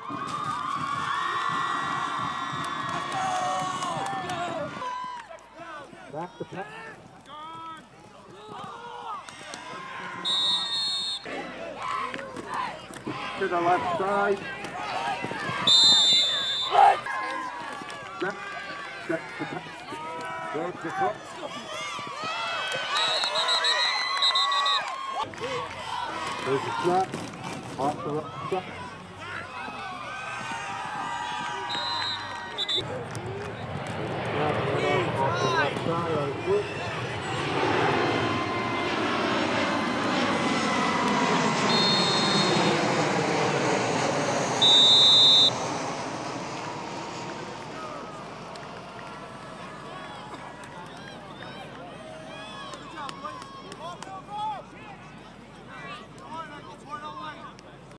Back to pass. To the left side. Check the pass. Goes to foot. There's a shot. Off the left side.